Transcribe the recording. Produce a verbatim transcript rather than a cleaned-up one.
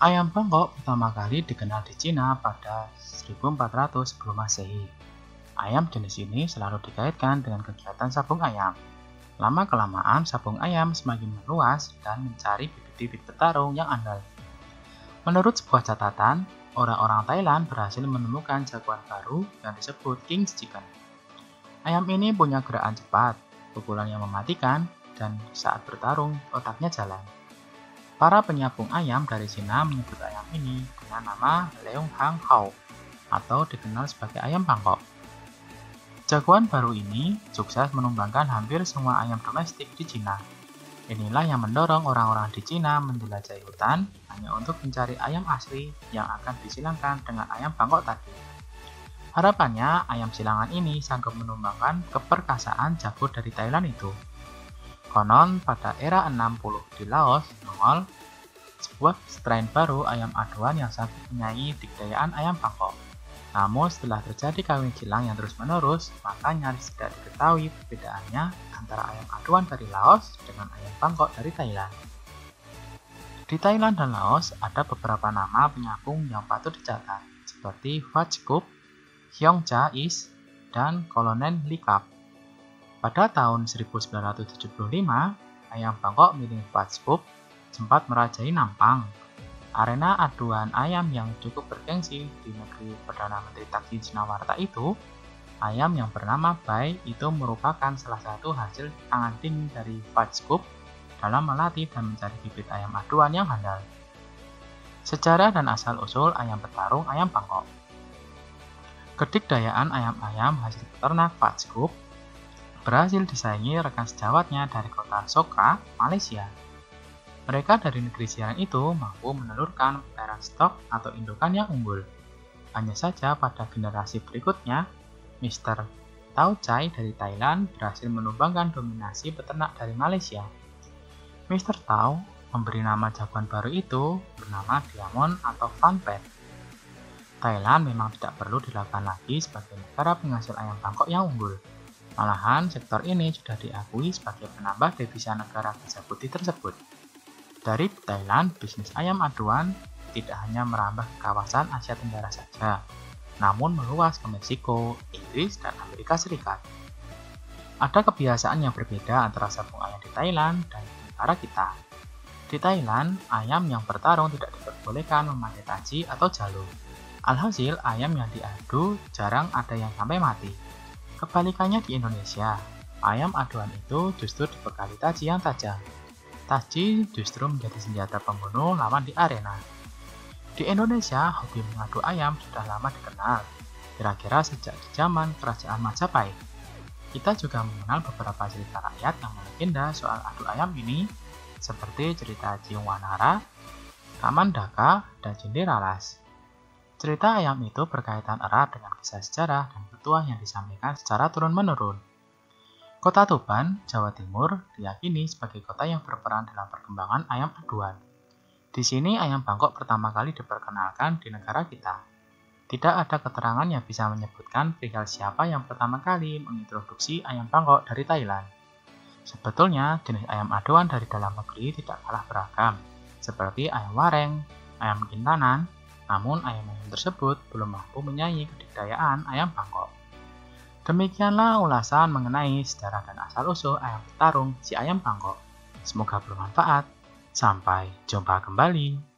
Ayam Bangkok pertama kali dikenal di Cina pada seribu empat ratus sebelum Masehi. Ayam jenis ini selalu dikaitkan dengan kegiatan sabung ayam. Lama-kelamaan sabung ayam semakin meluas dan mencari bibit-bibit petarung yang andal. Menurut sebuah catatan, orang-orang Thailand berhasil menemukan jagoan baru yang disebut King's Chicken. Ayam ini punya gerakan cepat, pukulan yang mematikan, dan saat bertarung otaknya jalan. Para penyabung ayam dari Cina menyebut ayam ini dengan nama Leung Hang Hao atau dikenal sebagai ayam Bangkok. Jagoan baru ini sukses menumbangkan hampir semua ayam domestik di Cina. Inilah yang mendorong orang-orang di Cina menjelajahi hutan hanya untuk mencari ayam asli yang akan disilangkan dengan ayam Bangkok tadi. Harapannya ayam silangan ini sanggup menumbangkan keperkasaan jago dari Thailand itu. Konon pada era enam puluh di Laos, nongol sebuah strain baru ayam aduan yang sangat menyaingi dikdayaan ayam Bangkok. Namun setelah terjadi kawin silang yang terus-menerus, maka nyaris tidak diketahui perbedaannya antara ayam aduan dari Laos dengan ayam Bangkok dari Thailand. Di Thailand dan Laos ada beberapa nama penyabung yang patut dicatat, seperti Vachkup, Hyongcha Is, dan Kolonen Likap. Pada tahun seribu sembilan ratus tujuh puluh lima, ayam Bangkok milik Vachkup sempat merajai Nampang, arena aduan ayam yang cukup bergengsi di negeri Perdana Menteri Thaksin Sinawarta itu. Ayam yang bernama Bai itu merupakan salah satu hasil tangan dingin dari Vachkup dalam melatih dan mencari bibit ayam aduan yang handal. Sejarah dan asal-usul ayam petarung ayam Bangkok. Kedikdayaan ayam-ayam hasil peternak Vachkup berhasil disaingi rekan sejawatnya dari kota Soka, Malaysia. Mereka dari negeri siaran itu mampu menelurkan parent stock atau indukan yang unggul. Hanya saja pada generasi berikutnya, mister Tau Chai dari Thailand berhasil menumbangkan dominasi peternak dari Malaysia. mister Tau memberi nama jagoan baru itu bernama Diamond atau Funpet. Thailand memang tidak perlu dilakukan lagi sebagai negara penghasil ayam Bangkok yang unggul. Malahan, sektor ini sudah diakui sebagai penambah devisa negara Gajah Putih tersebut. Dari Thailand, bisnis ayam aduan tidak hanya merambah ke kawasan Asia Tenggara saja, namun meluas ke Meksiko, Inggris, dan Amerika Serikat. Ada kebiasaan yang berbeda antara sabung ayam di Thailand dan di negara kita. Di Thailand, ayam yang bertarung tidak diperbolehkan memakai taji atau jalur. Alhasil, ayam yang diadu jarang ada yang sampai mati. Kebalikannya di Indonesia, ayam aduan itu justru dibekali taji yang tajam. Taji justru menjadi senjata pembunuh lawan di arena. Di Indonesia, hobi mengadu ayam sudah lama dikenal, kira-kira sejak di zaman Kerajaan Majapahit. Kita juga mengenal beberapa cerita rakyat yang melegenda soal adu ayam ini, seperti cerita Ciung Wanara, Kamandaka, dan Cenderalas. Cerita ayam itu berkaitan erat dengan kisah sejarah dan petuah yang disampaikan secara turun-menurun. Kota Tuban, Jawa Timur, diyakini sebagai kota yang berperan dalam perkembangan ayam aduan. Di sini ayam Bangkok pertama kali diperkenalkan di negara kita. Tidak ada keterangan yang bisa menyebutkan perihal siapa yang pertama kali mengintroduksi ayam Bangkok dari Thailand. Sebetulnya, jenis ayam aduan dari dalam negeri tidak kalah beragam, seperti ayam wareng, ayam kintanan, namun ayam-ayam tersebut belum mampu menyaingi kedikdayaan ayam Bangkok. Demikianlah ulasan mengenai sejarah dan asal-usul ayam petarung si ayam Bangkok. Semoga bermanfaat. Sampai jumpa kembali.